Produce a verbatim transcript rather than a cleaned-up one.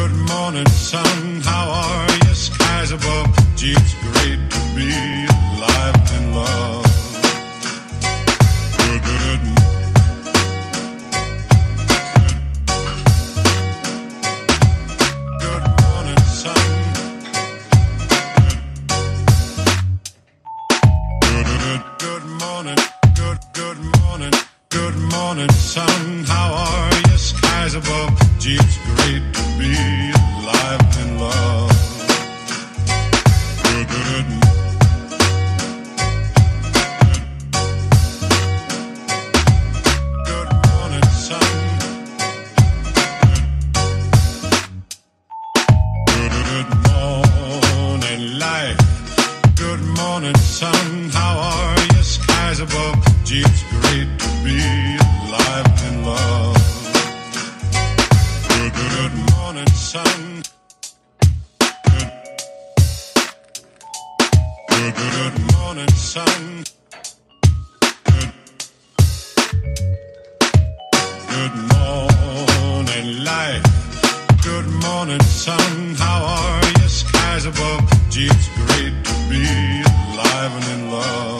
good morning, sun. How are you? Skies above. Gee, it's great to be alive and in love. Good, good, good morning, sun. Good, good, good morning. Good, good morning. Good morning, sun. How are you? Skies above. Gee, it's great to be alive and in love. Good, good, good morning, sun. Good, good morning, life. Good morning, sun. How are you? Skies above. Gee, it's great to be alive and in love. Good, good morning, sun. Good, good morning, sun. Good, good morning, life. Good morning, sun. How are you? Skies above. Gee, it's great to be alive and in love.